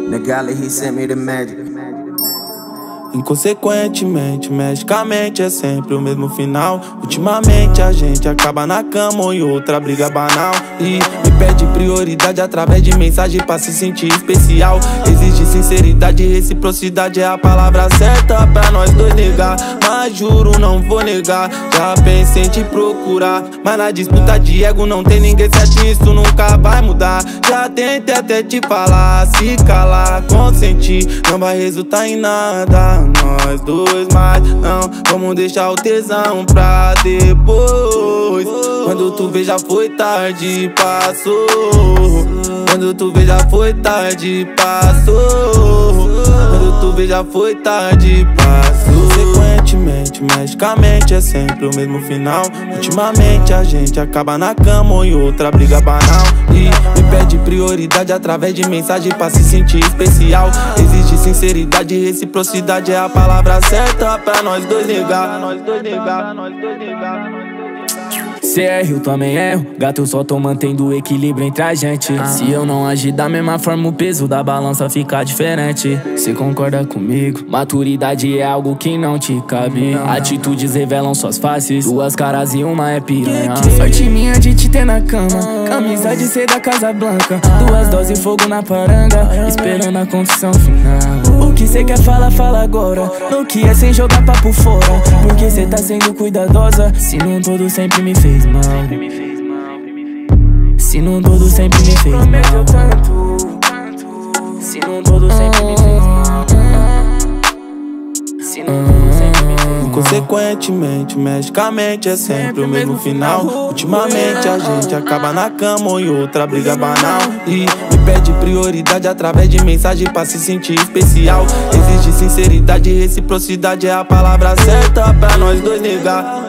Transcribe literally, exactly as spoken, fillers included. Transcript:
Nigga, he sent me the magic. Inconsequentemente, magicamente é sempre o mesmo final. Ultimamente a gente acaba na cama ou em outra briga banal. E me pede prioridade através de mensagem pra se sentir especial. Exige sinceridade e reciprocidade, é a palavra certa pra nós dois negar. Mas juro, não vou negar, já pensei em te procurar. Mas na disputa de ego não tem ninguém certo, isso nunca vai mudar. Já tentei até te falar, se calar, consentir, não vai resultar em nada. Nós dois, mas não vamos deixar o tesão pra depois. Quando tu vê já foi tarde, passou. Quando tu vê já foi tarde, passou. Quando tu vê já foi tarde, passou. Consequentemente, magicamente é sempre o mesmo final. Ultimamente a gente acaba na cama ou em outra briga banal. E me pede prioridade através de mensagem pra se sentir especial. Exige sinceridade e reciprocidade, é a palavra certa pra nós dois negar. Nós dois negar, nós dois negar. Cê erra, eu também erro. Gato, eu só tô mantendo o equilíbrio entre a gente. Se eu não agir da mesma forma, o peso da balança fica diferente. Cê concorda comigo? Maturidade é algo que não te cabe. Atitudes revelam suas faces, duas caras e uma é piranha. Sorte minha de te ter na cama, camisa de ser da Casa Blanca, duas doses fogo na paranga, esperando a confissão final. O que cê quer falar, fala agora. No que é sem jogar papo fora, porque cê tá sendo cuidadosa. Se não todo sempre me fez mal, se não todo sempre me fez mal, se não todo sempre me fez mal, se não todo sempre me fez mal. Consequentemente, magicamente é sempre o mesmo final. Ultimamente a gente acaba na cama ou em outra briga banal. E me pede prioridade através de mensagem pra se sentir especial. Exige sinceridade e reciprocidade, é a palavra certa pra nós dois negar.